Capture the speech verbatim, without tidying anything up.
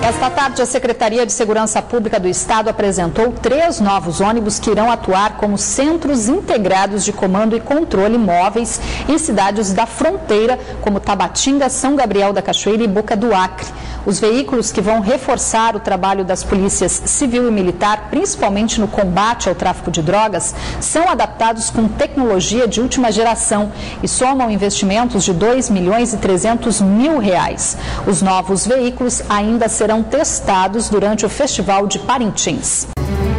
Esta tarde, a Secretaria de Segurança Pública do Estado apresentou três novos ônibus que irão atuar como centros integrados de comando e controle móveis em cidades da fronteira, como Tabatinga, São Gabriel da Cachoeira e Boca do Acre. Os veículos que vão reforçar o trabalho das polícias civil e militar, principalmente no combate ao tráfico de drogas, são adaptados com tecnologia de última geração e somam investimentos de dois milhões e trezentos mil reais. Os novos veículos ainda serão testados durante o Festival de Parintins.